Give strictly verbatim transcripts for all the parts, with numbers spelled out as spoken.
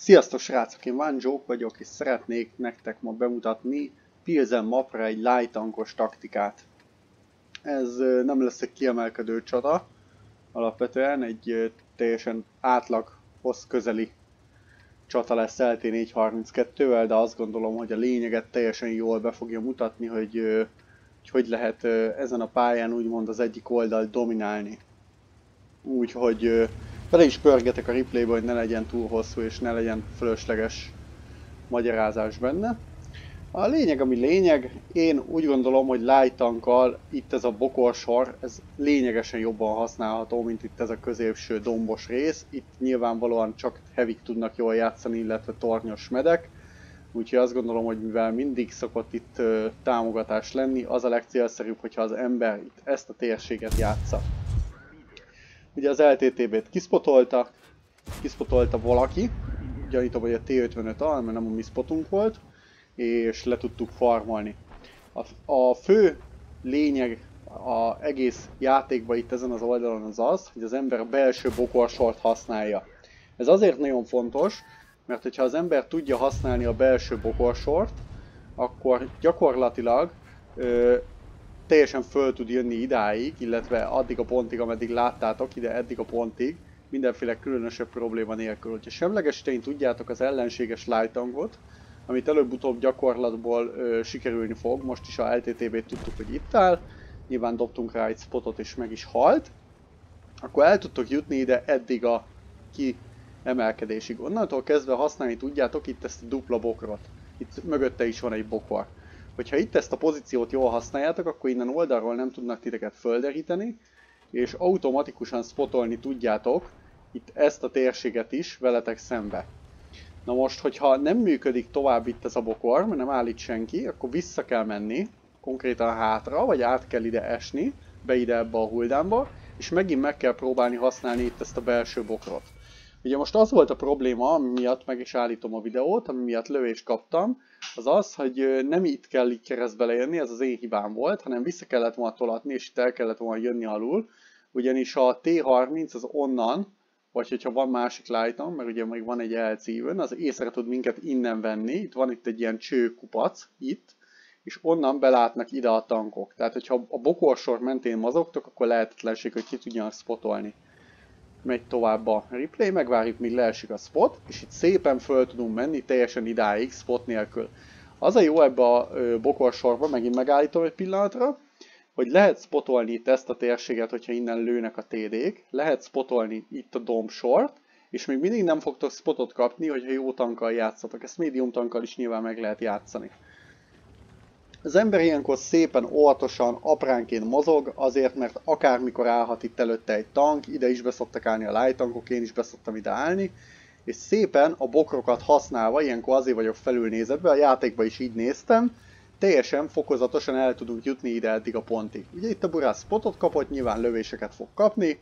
Sziasztok srácok, én One Joke vagyok, és szeretnék nektek ma bemutatni Pilsen mapra egy light tankos taktikát. Ez nem lesz egy kiemelkedő csata, alapvetően egy teljesen átlaghoz közeli csata lesz L T négy harminckettővel, de azt gondolom, hogy a lényeget teljesen jól be fogja mutatni, hogy hogy, hogy lehet ezen a pályán úgymond az egyik oldalt dominálni. Úgyhogy bele is pörgetek a replaybe, hogy ne legyen túl hosszú és ne legyen fölösleges magyarázás benne. A lényeg, ami lényeg, én úgy gondolom, hogy light tankkal itt ez a bokorsor, ez lényegesen jobban használható, mint itt ez a középső dombos rész. Itt nyilvánvalóan csak heavy tudnak jól játszani, illetve tornyos medek. Úgyhogy azt gondolom, hogy mivel mindig szokott itt uh, támogatás lenni, az a legcélszerűbb, hogyha az ember itt ezt a térséget játsza. Ugye az L T T B-t kispotolta, kispotolta valaki, gyanítom, hogy a T ötvenöt al, mert nem a mi spotunk volt, és le tudtuk farmolni. A, a fő lényeg az egész játékban itt ezen az oldalon az az, hogy az ember a belső bokorsort használja. Ez azért nagyon fontos, mert hogyha az ember tudja használni a belső bokorsort, akkor gyakorlatilag ö, teljesen föl tud jönni idáig, illetve addig a pontig, ameddig láttátok, ide eddig a pontig, mindenféle különösebb probléma nélkül. Hogyha semlegesíteni tudjátok az ellenséges light tankot, amit előbb-utóbb gyakorlatból ö, sikerülni fog, most is a L T T B-t tudtuk, hogy itt áll, nyilván dobtunk rá egy spotot és meg is halt, akkor el tudtok jutni ide eddig a kiemelkedésig. Onnantól kezdve használni tudjátok itt ezt a dupla bokrot. Itt mögötte is van egy bokor. Hogyha itt ezt a pozíciót jól használjátok, akkor innen oldalról nem tudnak titeket földeríteni, és automatikusan spotolni tudjátok itt ezt a térséget is veletek szembe. Na most, hogyha nem működik tovább itt ez a bokor, mert nem állít senki, akkor vissza kell menni, konkrétan hátra, vagy át kell ide esni, be ide ebbe a huldámba, és megint meg kell próbálni használni itt ezt a belső bokrot. Ugye most az volt a probléma, ami miatt meg is állítom a videót, ami miatt lövést kaptam, az az, hogy nem itt kell így keresztbe lejönni, ez az én hibám volt, hanem vissza kellett volna tolatni, és itt el kellett volna jönni alul, ugyanis a T harminc az onnan, vagy hogyha van másik lighton, mert ugye még van egy L C-ön, az észre tud minket innen venni, itt van itt egy ilyen csőkupac, itt, és onnan belátnak ide a tankok. Tehát, hogyha a bokorsor mentén mozogtok, akkor lehetetlenség, hogy ki tudjanak spotolni. Megy tovább a replay, megvárjuk, míg leesik a spot, és itt szépen föl tudunk menni teljesen idáig, spot nélkül. Az a jó ebbe a bokorsorba, megint megállítom egy pillanatra, hogy lehet spotolni itt ezt a térséget, hogyha innen lőnek a T D-k, lehet spotolni itt a dombsort, és még mindig nem fogtok spotot kapni, hogyha jó tankkal játszatok. Ezt medium tankkal is nyilván meg lehet játszani. Az ember ilyenkor szépen, óvatosan, apránként mozog, azért, mert akármikor állhat itt előtte egy tank, ide is beszoktak állni a light tankok, én is beszoktam ide állni, és szépen a bokrokat használva, ilyenkor azért vagyok felülnézetben, a játékban is így néztem, teljesen fokozatosan el tudunk jutni ide eddig a pontig. Ugye itt a burász spotot kapott, nyilván lövéseket fog kapni.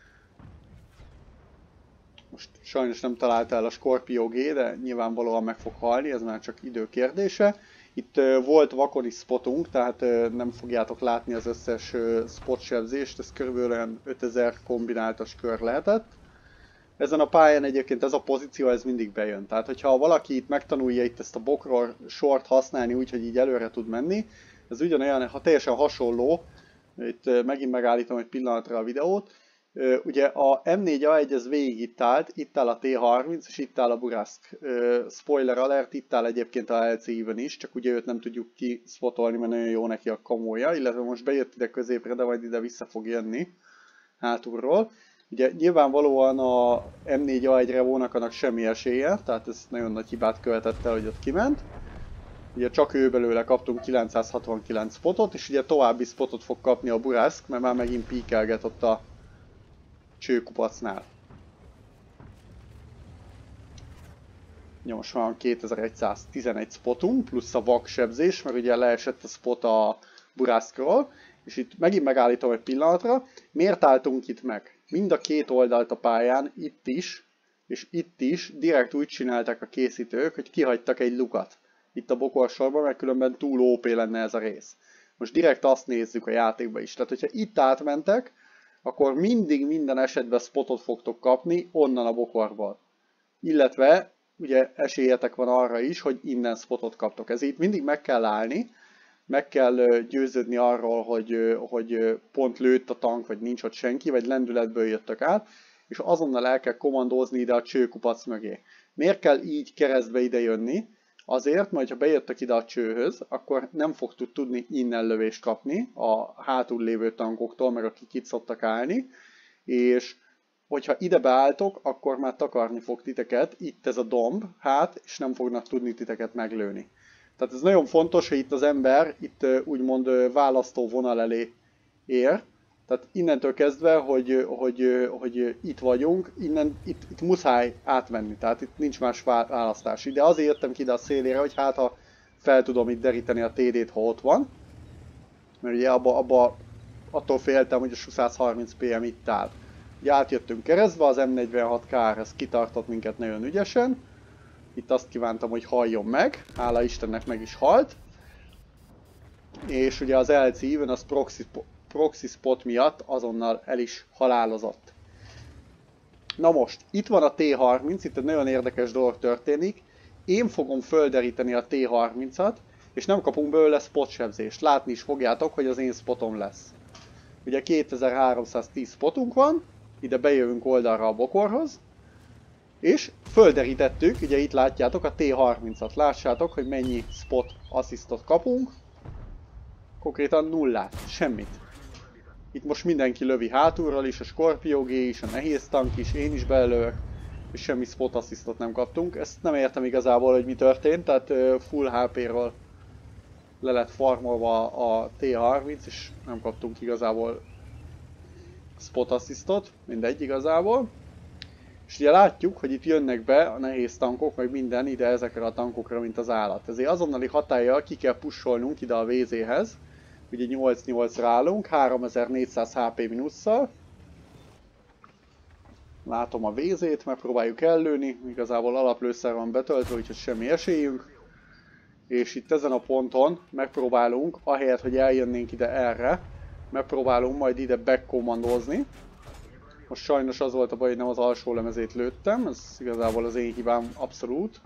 Most sajnos nem találta el a Scorpio G, de nyilvánvalóan meg fog halni, ez már csak idő kérdése. Itt uh, volt vakoni spotunk, tehát uh, nem fogjátok látni az összes uh, spot sebzést, ez körülbelül olyan ötezer kombináltas kör lehetett. Ezen a pályán egyébként ez a pozíció ez mindig bejön, tehát hogyha valaki itt megtanulja itt ezt a bokror sort használni úgy, hogy így előre tud menni, ez ugyanolyan, ha teljesen hasonló, itt uh, megint megállítom egy pillanatra a videót, Uh, ugye a M négy A egy ez végig itt állt, itt áll a T harminc és itt áll a Burask. Uh, spoiler alert, itt áll egyébként a L C I-ben is, csak ugye őt nem tudjuk kispotolni, mert nagyon jó neki a kamója, illetve most bejött ide középre, de majd ide vissza fog jönni hátulról. Ugye nyilvánvalóan a M négy A egy Revónak annak semmi esélye, tehát ez nagyon nagy hibát követett el, hogy ott kiment. Ugye csak ő belőle kaptunk kilencszázhatvankilenc spotot, és ugye további spotot fog kapni a Burask, mert már megint píkelget ott a csőkupacnál. Most van kétezer-egyszáztizenegy spotunk, plusz a vaksebzés, mert ugye leesett a spot a Buraskról, és itt megint megállítom egy pillanatra. Miért álltunk itt meg? Mind a két oldalt a pályán, itt is, és itt is direkt úgy csinálták a készítők, hogy kihagytak egy lukat. Itt a bokorsorban, mert különben túl ó pé lenne ez a rész. Most direkt azt nézzük a játékban is. Tehát, hogyha itt átmentek, akkor mindig minden esetben spotot fogtok kapni onnan a bokorból. Illetve ugye esélyetek van arra is, hogy innen spotot kaptok. Ezért itt mindig meg kell állni, meg kell győződni arról, hogy, hogy pont lőtt a tank, vagy nincs ott senki, vagy lendületből jöttök át, és azonnal el kell kommandózni ide a csőkupac mögé. Miért kell így keresztbe ide jönni? Azért, mert ha bejöttek ide a csőhöz, akkor nem fogtuk tudni innen lövést kapni a hátul lévő tankoktól, meg akik itt szoktak állni, és hogyha ide beálltok, akkor már takarni fog titeket itt ez a domb, hát, és nem fognak tudni titeket meglőni. Tehát ez nagyon fontos, hogy itt az ember itt úgymond választó vonal elé ér. Tehát innentől kezdve, hogy, hogy, hogy itt vagyunk, innen itt, itt muszáj átvenni, tehát itt nincs más választás. Ide azért jöttem ki ide a szélére, hogy hát ha fel tudom itt deríteni a té dét, ha ott van. Mert ugye abba, abba attól féltem, hogy a S U százharminc pé em itt áll. Ugye átjöttünk keresztbe, az M negyvenhat ká er ez kitartott minket nagyon ügyesen. Itt azt kívántam, hogy halljon meg, hála Istennek meg is halt. És ugye az el cé Even az proxy, proxy spot miatt azonnal el is halálozott. Na most, itt van a té harminc, itt egy nagyon érdekes dolog történik. Én fogom földeríteni a té harmincat, és nem kapunk belőle spot sebzést. Látni is fogjátok, hogy az én spotom lesz. Ugye kétezer-háromszáztíz spotunk van, ide bejövünk oldalra a bokorhoz, és földerítettük, ugye itt látjátok a té harmincat, lássátok, hogy mennyi spot asszisztot kapunk, konkrétan nullát, semmit. Itt most mindenki lövi hátulról is, a Scorpio G is, a nehéz tank is, én is belőlök, és semmi spot asszisztot nem kaptunk. Ezt nem értem igazából, hogy mi történt, tehát full há pé-ről le lett farmolva a té harminc, és nem kaptunk igazából spot asszisztot, mindegy igazából. És ugye látjuk, hogy itt jönnek be a nehéz tankok, meg minden ide ezekre a tankokra, mint az állat. Ezért azonnali hatállyal ki kell pusolnunk ide a vé zéhez. Ugye nyolc nyolcra állunk, háromezer-négyszáz há pé minusszal. Látom a vé zét, megpróbáljuk ellőni. Igazából alaplőszer van betöltve, úgyhogy semmi esélyünk. És itt ezen a ponton megpróbálunk, ahelyett, hogy eljönnénk ide erre, megpróbálunk majd ide backkommandozni. Most sajnos az volt a baj, hogy nem az alsó lemezét lőttem, ez igazából az én hibám abszolút.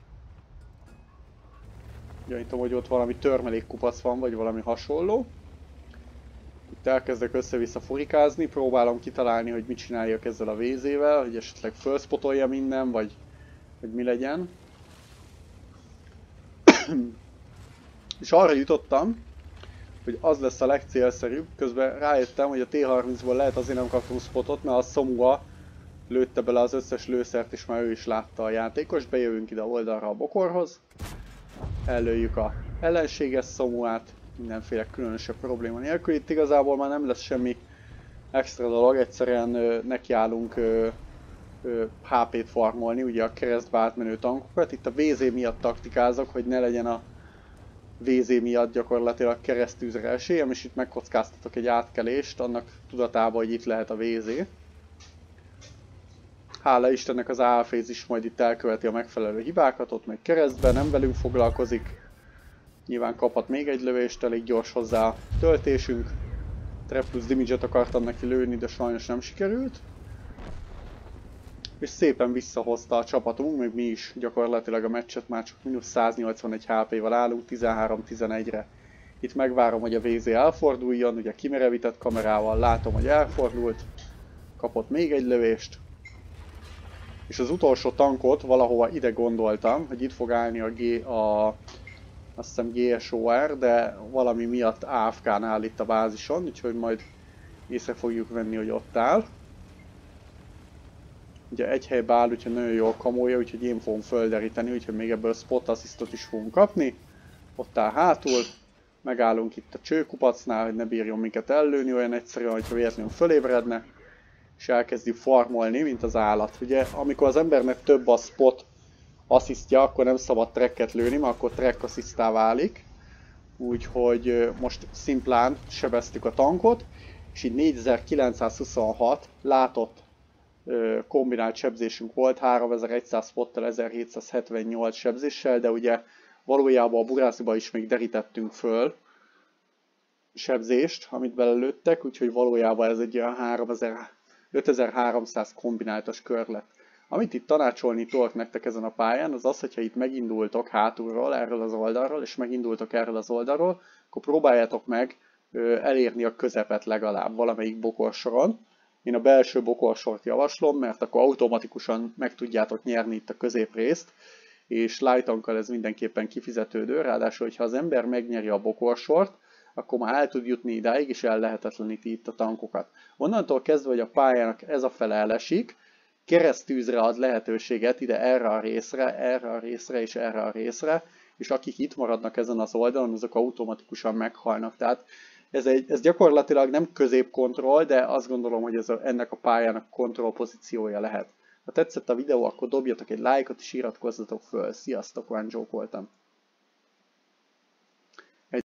Gyanítom, hogy ott valami törmelékkupac van, vagy valami hasonló. Itt elkezdek össze-vissza furikázni, próbálom kitalálni, hogy mit csináljak ezzel a vé zével, hogy esetleg felspotolja minden, vagy, vagy mi legyen. És arra jutottam, hogy az lesz a legcélszerűbb, közben rájöttem, hogy a té harmincból lehet azért nem kaptunk spotot, mert a Somua lőtte bele az összes lőszert, és már ő is látta a játékos. Bejövünk ide oldalra a bokorhoz, ellőjük a ellenséges Somuát, mindenféle különösebb probléma nélkül. Itt igazából már nem lesz semmi extra dolog, egyszerűen ö, nekiállunk ö, ö, há pét farmolni, ugye a keresztbe átmenő tankokat. Itt a vé zé miatt taktikázok, hogy ne legyen a vé zé miatt gyakorlatilag keresztűzre esélyem, és itt megkockáztatok egy átkelést, annak tudatában, hogy itt lehet a vé zé. Hála Istennek az Alphase is majd itt elköveti a megfelelő hibákat, ott meg keresztben, nem velünk foglalkozik. Nyilván kaphat még egy lövést, elég gyors hozzá a töltésünk. Trap plusz damage-et akartam neki lőni, de sajnos nem sikerült. És szépen visszahozta a csapatunk, meg mi is gyakorlatilag a meccset, már csak mínusz száznyolcvanegy há pé-val állunk, tizenhárom tizenegyre. Itt megvárom, hogy a vé zé elforduljon, ugye kimerevített kamerával látom, hogy elfordult. Kapott még egy lövést. És az utolsó tankot valahova ide gondoltam, hogy itt fog állni a, G, a azt hiszem gé es o er, de valami miatt á ef ká-n áll itt a bázison, úgyhogy majd észre fogjuk venni, hogy ott áll. Ugye egy helybe áll, úgyhogy nagyon jól kamolja, úgyhogy én fogom földeríteni, úgyhogy még ebből spot asszisztot is fogunk kapni. Ott áll hátul, megállunk itt a csőkupacnál, hogy ne bírjon minket ellőni olyan egyszerűen, hogyha véletlenül fölébredne. És elkezdjük farmolni, mint az állat. Ugye, amikor az embernek több a spot asszisztja, akkor nem szabad tracket lőni, mert akkor track asszisztá válik. Úgyhogy most szimplán sebeztük a tankot, és így négyezer-kilencszázhuszonhat látott kombinált sebzésünk volt, háromezer-száz spottal, ezerhétszázhetvennyolc sebzéssel, de ugye valójában a burásziba is még derítettünk föl sebzést, amit belelőttek, úgyhogy valójában ez egy olyan ötezer-háromszáz kombináltas kör lett. Amit itt tanácsolni tudok nektek ezen a pályán, az az, hogyha itt megindultok hátulról, erről az oldalról, és megindultok erről az oldalról, akkor próbáljátok meg elérni a közepet legalább valamelyik bokorsoron. Én a belső bokorsort javaslom, mert akkor automatikusan meg tudjátok nyerni itt a középrészt, és lightankkal ez mindenképpen kifizetődő, ráadásul, hogyha az ember megnyeri a bokorsort, akkor már el tud jutni idáig, és el lehetetleníti itt a tankokat. Onnantól kezdve, hogy a pályának ez a fele elesik, keresztűzre ad lehetőséget ide erre a részre, erre a részre és erre a részre, és akik itt maradnak ezen az oldalon, azok automatikusan meghalnak. Tehát ez, egy, ez gyakorlatilag nem középkontroll, de azt gondolom, hogy ez a, ennek a pályának kontroll pozíciója lehet. Ha tetszett a videó, akkor dobjatok egy lájkot és iratkozzatok föl. Sziasztok, One Joke voltam.